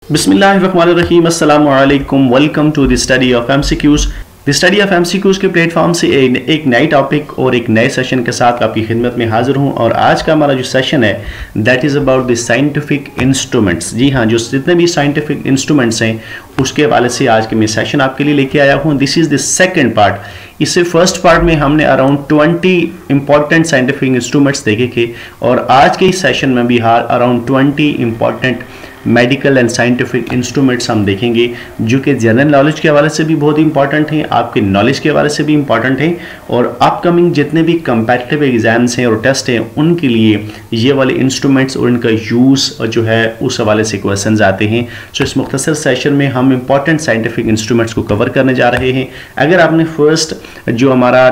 बिस्मिल्लाहिर्रहमानिर्रहीम अस्सलामु अलैकुम। Welcome to the study of MCQs. The study of MCQs के प्लेटफॉर्म से एक नई टॉपिक और एक नए सेशन के साथ आपकी खिदमत में हाजिर हूं। और आज का हमारा जो सेशन है that is about the scientific instruments. जी हाँ, जो जितने भी साइंटिफिक इंस्ट्रूमेंट्स हैं उसके हवाले से आज के मैं सेशन आपके लिए लेके आया हूँ। This is the second part. इससे फर्स्ट पार्ट में हमने अराउंड 20 इंपॉर्टेंट साइंटिफिक इंस्ट्रूमेंट्स देखे थे और आज के इस सेशन में भी around 20 important medical and scientific instruments हम देखेंगे जो कि जनरल नॉलेज के हवाले से भी बहुत इंपॉर्टेंट हैं, आपके नॉलेज के हवाले से भी इंपॉर्टेंट हैं और अपकमिंग जितने भी कंपेटिटिव एग्जाम्स हैं और टेस्ट हैं उनके लिए ये वाले इंस्ट्रूमेंट्स और इनका यूज़ जो है उस हवाले से क्वेश्चंस आते हैं। सो इस मुख्तसर सेशन में हम इंपॉर्टेंट साइंटिफिक इंस्ट्रूमेंट्स को कवर करने जा रहे हैं। अगर आपने फर्स्ट जो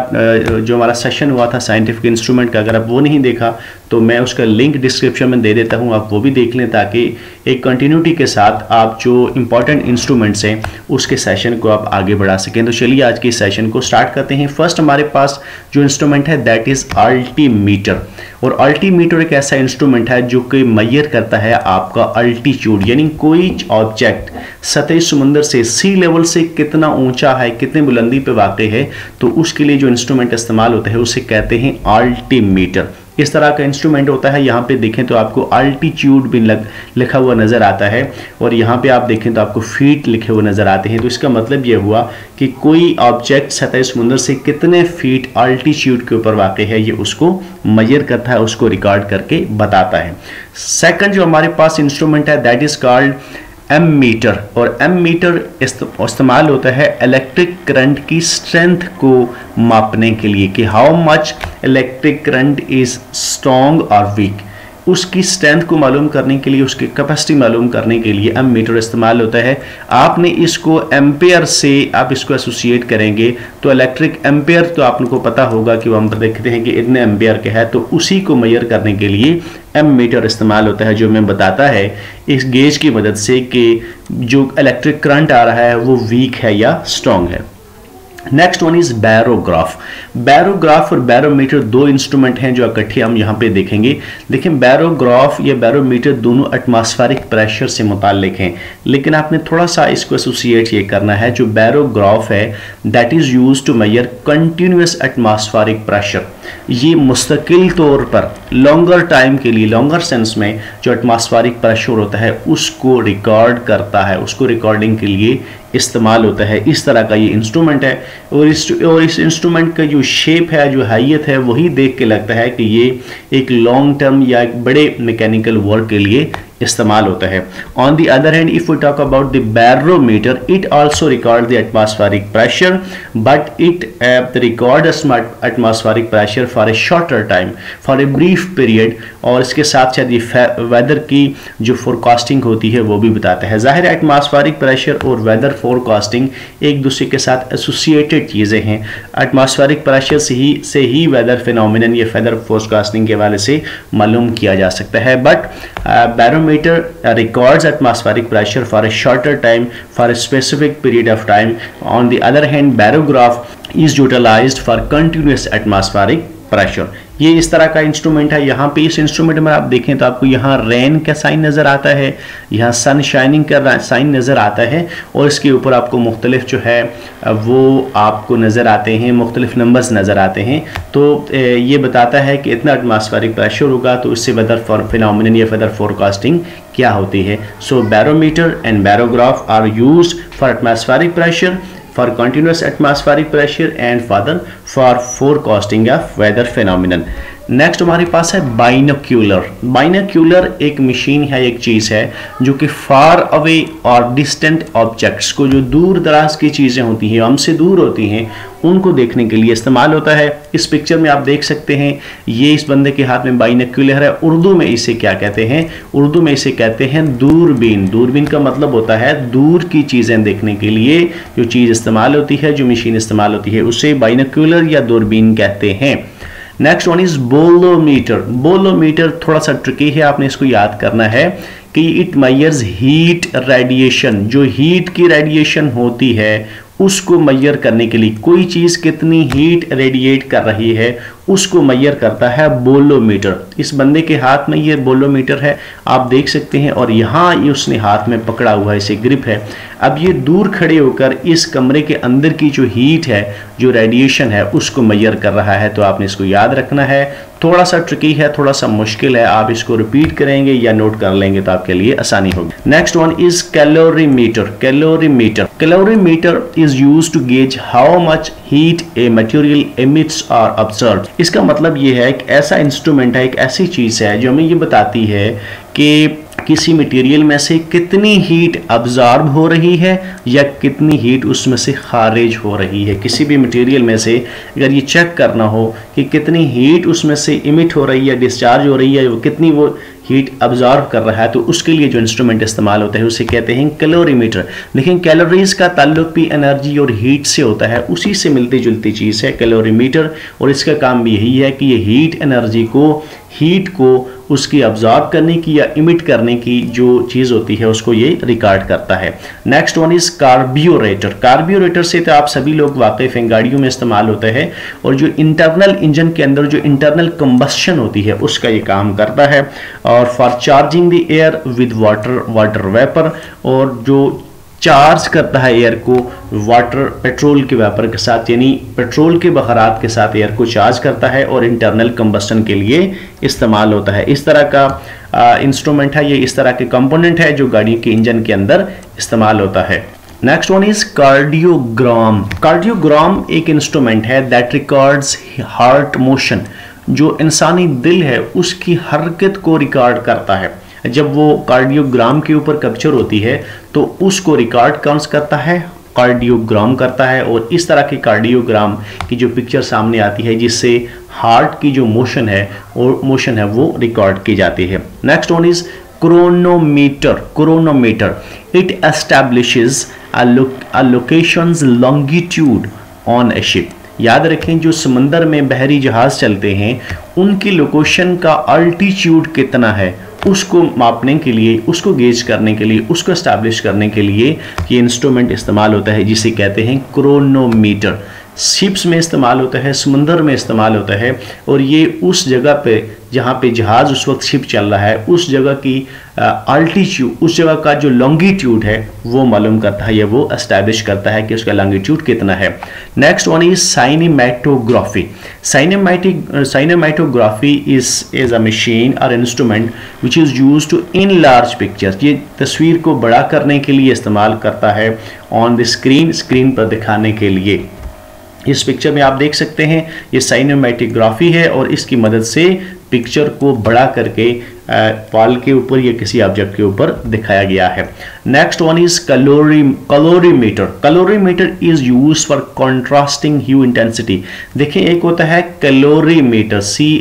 हमारा सेशन हुआ था साइंटिफिक इंस्ट्रूमेंट का, अगर आप वो नहीं देखा तो मैं उसका लिंक डिस्क्रिप्शन में दे देता हूँ, आप वो भी देख लें ताकि एक कंटिन्यूटी के साथ आप जो इंपॉर्टेंट इंस्ट्रूमेंट्स हैं उसके सेशन को आप आगे बढ़ा सकें। तो चलिए आज के सेशन को स्टार्ट करते हैं। फर्स्ट हमारे पास जो इंस्ट्रूमेंट है दैट इज़ अल्टीमीटर। और अल्टीमीटर एक ऐसा इंस्ट्रूमेंट है जो कि मेजर करता है आपका अल्टीट्यूड, यानी कोई ऑब्जेक्ट सतह समुंदर से सी लेवल से कितना ऊंचा है, कितने बुलंदी पे वाक़ है, तो उसके लिए जो इंस्ट्रूमेंट इस्तेमाल होता है उसे कहते हैं अल्टीमीटर। इस तरह का इंस्ट्रूमेंट होता है। यहाँ पे देखें तो आपको अल्टीट्यूड भी लिखा हुआ नज़र आता है और यहाँ पे आप देखें तो आपको फीट लिखे हुए नज़र आते हैं। तो इसका मतलब ये हुआ कि कोई ऑब्जेक्ट सतह समुंदर से कितने फीट अल्टीट्यूड के ऊपर वाक़ है ये उसको मेजर करता है, उसको रिकॉर्ड करके बताता है। सेकंड जो हमारे पास इंस्ट्रूमेंट है दैट इज़ कॉल्ड एमीटर। और एमीटर इस्तेमाल होता है इलेक्ट्रिक करंट की स्ट्रेंथ को मापने के लिए कि how much electric current is strong और वीक, उसकी स्ट्रेंथ को मालूम करने के लिए, उसकी कैपेसिटी मालूम करने के लिए एमीटर इस्तेमाल होता है। आपने इसको एम्पेयर से आप इसको एसोसिएट करेंगे तो इलेक्ट्रिक एम्पेयर तो आपको पता होगा कि वो हम देखते हैं कि इतने एम्पेयर के है, तो उसी को मेजर करने के लिए एमीटर इस्तेमाल होता है जो हमें बताता है इस गेज की मदद से कि जो इलेक्ट्रिक करंट आ रहा है वो वीक है या स्ट्रॉन्ग है। Next one is barograph. Barograph और बैरोमीटर दो इंस्ट्रूमेंट हैं जो इकट्ठे हम यहाँ पे देखेंगे। देखें बैरोग्राफ या बैरोमीटर दोनों एटमॉस्फेरिक प्रेशर से मुताल्लिक हैं, लेकिन आपने थोड़ा सा इसको एसोसिएट ये करना है। जो बैरोग्राफ है that is use to measure continuous atmospheric pressure. ये मुस्तकिल तौर पर लॉन्गर टाइम के लिए, लॉन्गर सेंस में जो एटमॉस्फेरिक प्रेशर होता है उसको रिकॉर्ड करता है, उसको रिकॉर्डिंग के लिए इस्तेमाल होता है। इस तरह का ये इंस्ट्रूमेंट है और इस इंस्ट्रूमेंट का जो शेप है, जो हैयत है, वही देख के लगता है कि ये एक लॉन्ग टर्म या एक बड़े मैकेनिकल वर्क के लिए इस्तेमाल होता है। On the other hand if we talk about the barometer, it also record the atmospheric pressure but it record atmospheric pressure for a shorter time, for a brief period. और इसके साथ साथ ये वेदर की जो फोरकास्टिंग होती है वो भी बताता है। ज़ाहिर एटमॉस्फेरिक प्रेशर और वेदर फोरकास्टिंग एक दूसरे के साथ एसोसिएटेड चीज़ें हैं। एटमॉस्फेरिक प्रेशर से ही वेदर फिनोमिनन या वेदर फोरकास्टिंग के हवाले से मालूम किया जा सकता है। But barometer records atmospheric pressure for a shorter time for a specific period of time. On the other hand, barograph is utilized for continuous atmospheric pressure. ये इस तरह का इंस्ट्रूमेंट है। यहाँ पे इस इंस्ट्रूमेंट में आप देखें तो आपको यहाँ रेन का साइन नज़र आता है, यहाँ सन शाइनिंग का साइन नज़र आता है और इसके ऊपर आपको मुख्तलिफ जो है वो आपको नज़र आते हैं, मुख्तलिफ नंबर्स नज़र आते हैं। तो ये बताता है कि इतना एटमॉस्फेरिक प्रेशर होगा तो इससे वेदर फिनोमिनन या वेदर फोरकास्टिंग क्या होती है। So barometer and barograph are used for atmospheric pressure, for continuous atmospheric pressure and for forecasting of weather phenomenon. Next हमारे पास है बाइनोक्यूलर। बाइनोक्यूलर एक मशीन है, एक चीज़ है जो कि फार अवे और डिस्टेंट ऑब्जेक्ट्स को, जो दूर दराज की चीज़ें होती हैं, हमसे दूर होती हैं, उनको देखने के लिए इस्तेमाल होता है। इस पिक्चर में आप देख सकते हैं ये इस बंदे के हाथ में बाइनोक्यूलर है। उर्दू में इसे क्या कहते हैं? उर्दू में इसे कहते हैं दूरबीन। दूरबीन का मतलब होता है दूर की चीज़ें देखने के लिए जो चीज़ इस्तेमाल होती है, जो मशीन इस्तेमाल होती है, उसे बाइनोक्यूलर या दूरबीन कहते हैं। Next one is bolometer. Bolometer थोड़ा सा ट्रिकी है, आपने इसको याद करना है कि इट मेजर्स हीट रेडिएशन। जो हीट की रेडिएशन होती है उसको मेजर करने के लिए, कोई चीज़ कितनी हीट रेडिएट कर रही है उसको मेजर करता है बोलोमीटर। इस बंदे के हाथ में ये बोलोमीटर है, आप देख सकते हैं, और यहाँ ये उसने हाथ में पकड़ा हुआ है, इसे ग्रिप है। अब ये दूर खड़े होकर इस कमरे के अंदर की जो हीट है, जो रेडिएशन है, उसको मेजर कर रहा है। तो आपने इसको याद रखना है, थोड़ा सा ट्रिकी है, थोड़ा सा मुश्किल है, आप इसको रिपीट करेंगे या नोट कर लेंगे तो आपके लिए आसानी होगी। Next one is calorimeter. Calorimeter calorimeter is used to gauge how much heat a material emits और ऑब्जर्व। इसका मतलब ये है कि ऐसा इंस्ट्रूमेंट है, एक ऐसी चीज है जो हमें ये बताती है कि किसी मटेरियल में से कितनी हीट अब्जॉर्ब हो रही है या कितनी हीट उसमें से खारिज हो रही है। किसी भी मटेरियल में से अगर ये चेक करना हो कि कितनी हीट उसमें से इमिट हो रही है, डिस्चार्ज हो रही है, कितनी वो हीट अब्जॉर्ब कर रहा है, तो उसके लिए जो इंस्ट्रूमेंट इस्तेमाल होता है उसे कहते हैं कैलोरीमीटर। लेकिन कैलोरीज का ताल्लुक भी एनर्जी और हीट से होता है, उसी से मिलती जुलती चीज़ है कैलोरीमीटर, और इसका काम भी यही है कि ये हीट एनर्जी को, हीट को उसकी अब्जॉर्ब करने की या इमिट करने की जो चीज़ होती है उसको ये रिकॉर्ड करता है। Next one is carburettor. Carburettor से तो आप सभी लोग वाकिफ हैं, गाड़ियों में इस्तेमाल होता है, और जो इंटरनल इंजन के अंदर जो इंटरनल कंबस्शन होती है उसका ये काम करता है, और for charging the air with water vapour, और जो चार्ज करता है एयर को वाटर पेट्रोल के वेपर के साथ, यानी पेट्रोल के बखरात के साथ एयर को चार्ज करता है और इंटरनल कंबस्टन के लिए इस्तेमाल होता है। इस तरह का इंस्ट्रूमेंट है, ये इस तरह के कंपोनेंट है जो गाड़ी के इंजन के अंदर इस्तेमाल होता है। Next one is cardiogram. Cardiogram एक इंस्ट्रूमेंट है दैट रिकॉर्ड्स हार्ट मोशन। जो इंसानी दिल है उसकी हरकत को रिकॉर्ड करता है। जब वो कार्डियोग्राम के ऊपर कैप्चर होती है तो उसको रिकॉर्ड कौन करता है, कार्डियोग्राम करता है, और इस तरह के कार्डियोग्राम की जो पिक्चर सामने आती है जिससे हार्ट की जो मोशन है वो रिकॉर्ड की जाती है। Next one is chronometer. Chronometer it establishes a locations longitude on a ship. याद रखें, जो समंदर में बहरी जहाज चलते हैं उनकी लोकेशन का अल्टीट्यूड कितना है उसको मापने के लिए, उसको गेज करने के लिए, उसको एस्टैब्लिश करने के लिए ये इंस्ट्रूमेंट इस्तेमाल होता है जिसे कहते हैं क्रोनोमीटर। शिप्स में इस्तेमाल होता है, समंदर में इस्तेमाल होता है, और ये उस जगह पे जहाँ पे जहाज़ उस वक्त शिप चल रहा है उस जगह की अल्टीट्यूड, उस जगह का जो लॉन्गिट्यूड है वो मालूम करता है या वो एस्टैब्लिश करता है कि उसका लॉन्गिट्यूड कितना है। Next one is cinematography. Cinematography is a machine और instrument which is use to enlarge pictures. ये तस्वीर को बड़ा करने के लिए इस्तेमाल करता है ऑन द स्क्रीन, स्क्रीन पर दिखाने के लिए। इस पिक्चर में आप देख सकते हैं ये साइनेमेटोग्राफी है, और इसकी मदद से पिक्चर को बड़ा करके वॉल के ऊपर या किसी ऑब्जेक्ट के ऊपर दिखाया गया है। Next one is calorimeter. Calorimeter is used for contrasting hue intensity. देखिए, एक होता है कैलोरीमीटर,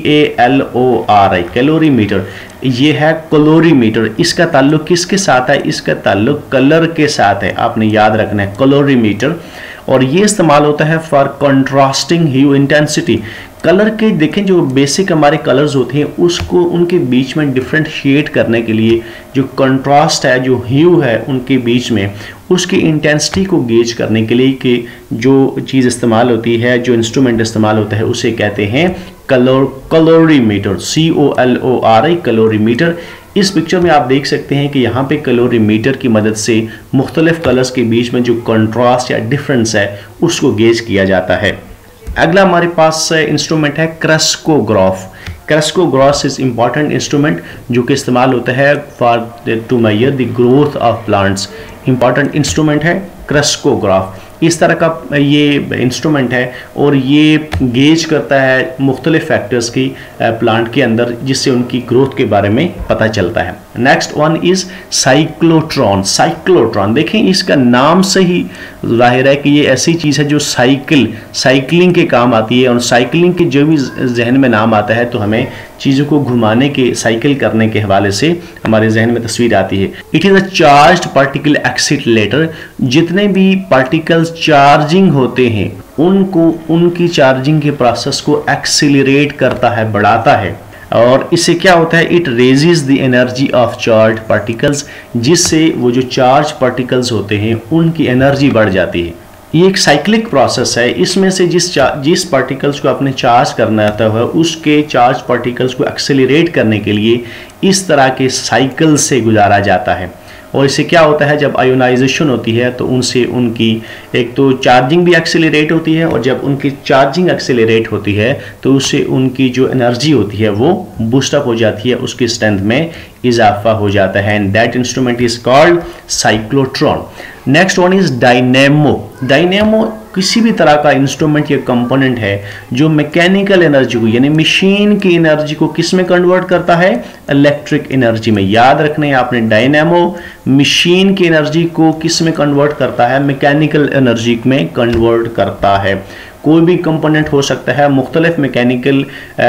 CALORI, कैलोरीमीटर, ये है कैलोरीमीटर। इसका ताल्लुक किसके साथ है, इसका ताल्लुक कलर के साथ है, आपने याद रखना है कैलोरीमीटर, और ये इस्तेमाल होता है for contrasting hue intensity. Colour के देखें, जो बेसिक हमारे कलर्स होते हैं उसको उनके बीच में डिफ्रेंशिएट करने के लिए जो कंट्रास्ट है, जो ह्यू है उनके बीच में, उसकी इंटेंसिटी को गेज करने के लिए कि जो चीज़ इस्तेमाल होती है, जो इंस्ट्रूमेंट इस्तेमाल होता है उसे कहते हैं कैलोरीमीटर, COLORI, कैलोरीमीटर। इस पिक्चर में आप देख सकते हैं कि यहाँ पे कैलोरीमीटर की मदद से मुख्तलिफ कलर्स के बीच में जो कंट्रास्ट या डिफरेंस है उसको गेज किया जाता है। अगला हमारे पास इंस्ट्रूमेंट है crescograph. Crescograph is important instrument जो कि इस्तेमाल होता है for to measure the growth of plants. Important instrument है क्रेस्कोग्राफ। इस तरह का ये इंस्ट्रूमेंट है और ये गेज करता है मुख्तलिफ फैक्टर्स की प्लांट के अंदर, जिससे उनकी ग्रोथ के बारे में पता चलता है। Next one is cyclotron. Cyclotron देखें, इसका नाम से ही जाहिर है कि ये ऐसी चीज़ है जो साइकिलिंग के काम आती है, और साइकिलिंग के जो भी जहन में नाम आता है तो हमें चीज़ों को घुमाने के, साइकिल करने के हवाले से हमारे जहन में तस्वीर आती है। It is a charged particle accelerator. जितने भी पार्टिकल्स चार्जिंग होते हैं उनको, उनकी चार्जिंग के प्रोसेस को एक्सीलरेट करता है, बढ़ाता है, और इससे क्या होता है, it raises the energy of charge particles, जिससे वो जो चार्ज पार्टिकल्स होते हैं उनकी एनर्जी बढ़ जाती है। ये एक साइक्लिक प्रोसेस है। इसमें से जिस पार्टिकल्स को आपने चार्ज करना होता है उसके चार्ज पार्टिकल्स को एक्सेलरेट करने के लिए इस तरह के साइकिल से गुजारा जाता है। और इससे क्या होता है, जब आयोनाइजेशन होती है तो उनसे उनकी एक तो चार्जिंग भी एक्सेलरेट होती है, और जब उनकी चार्जिंग एक्सेलरेट होती है तो उससे उनकी जो एनर्जी होती है वो बूस्टअप हो जाती है, उसकी स्ट्रेंथ में इजाफा हो जाता है। And that instrument is called cyclotron. Next one is dynamo. Dynamo किसी भी तरह का इंस्ट्रूमेंट या कंपोनेंट है जो मैकेनिकल एनर्जी को यानी मशीन की एनर्जी को किस में कन्वर्ट करता है, इलेक्ट्रिक एनर्जी में। याद रखना है आपने, डायनेमो मशीन की एनर्जी को किस में कन्वर्ट करता है, मैकेनिकल एनर्जी में कन्वर्ट करता है। कोई भी कंपोनेंट हो सकता है, मुख्तलिफ मैकेनिकल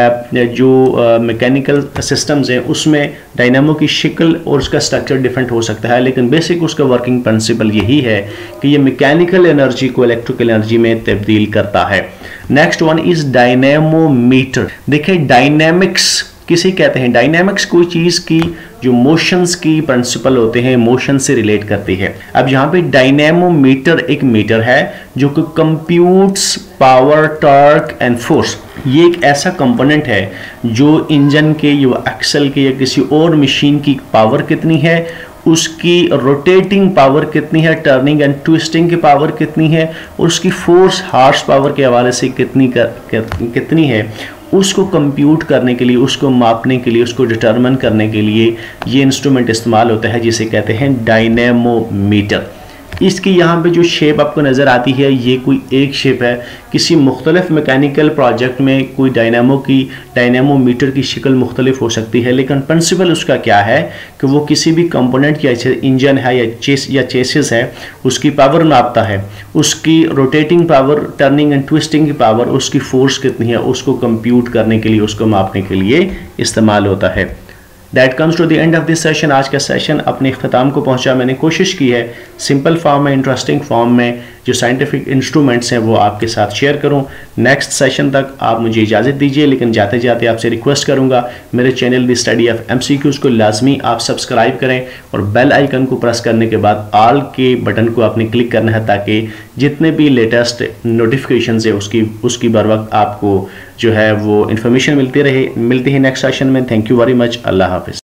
मैकेनिकल सिस्टम्स हैं उसमें डायनामो की शक्ल और उसका स्ट्रक्चर डिफरेंट हो सकता है, लेकिन बेसिक उसका वर्किंग प्रिंसिपल यही है कि ये मैकेनिकल एनर्जी को इलेक्ट्रिकल एनर्जी में तब्दील करता है। Next one is dynamometer. देखिए डायनेमिक्स किसे कहते हैं, डायनेमिक्स कोई चीज़ की जो मोशंस की प्रिंसिपल होते हैं मोशन से रिलेट करती है। अब यहाँ पे डायनेमोमीटर एक मीटर है जो कि computes power, torque and force. ये एक ऐसा कंपोनेंट है जो इंजन के या एक्सल के या किसी और मशीन की पावर कितनी है, उसकी रोटेटिंग पावर कितनी है, टर्निंग एंड ट्विस्टिंग की पावर कितनी है, और उसकी फोर्स हार्स पावर के हवाले से कितनी है, उसको कंप्यूट करने के लिए, उसको मापने के लिए, उसको डिटरमिन करने के लिए ये इंस्ट्रूमेंट इस्तेमाल होता है जिसे कहते हैं डायनेमोमीटर। इसकी यहाँ पे जो शेप आपको नज़र आती है ये कोई एक शेप है। किसी मुख्तलिफ मैकेनिकल प्रोजेक्ट में कोई डायनेमोमीटर की शक्ल मुख्तलिफ हो सकती है, लेकिन प्रिंसिपल उसका क्या है कि वो किसी भी कंपोनेंट या इंजन है या चेसिस है उसकी पावर नापता है, उसकी rotating power, turning and twisting की पावर, उसकी फोर्स कितनी है, उसको कंप्यूट करने के लिए, उसको मापने के लिए इस्तेमाल होता है। That comes to the end of this session. आज का सेशन अपने इख्तिताम को पहुंचा। मैंने कोशिश की है सिंपल फॉर्म में, इंटरेस्टिंग फॉर्म में जो साइंटिफिक इंस्ट्रूमेंट्स हैं वो आपके साथ शेयर करूं। नेक्स्ट सेशन तक आप मुझे इजाज़त दीजिए, लेकिन जाते जाते आपसे रिक्वेस्ट करूंगा मेरे channel the study of MCQs को लाजमी आप सब्सक्राइब करें और बेल आइकन को प्रेस करने के बाद ऑल के बटन को आपने क्लिक करना है ताकि जितने भी लेटेस्ट नोटिफिकेशन है उसकी बर वक्त आपको जो है वो इन्फॉर्मेशन मिलती है नेक्स्ट सेशन में। Thank you very much. अल्लाह हाफिज़।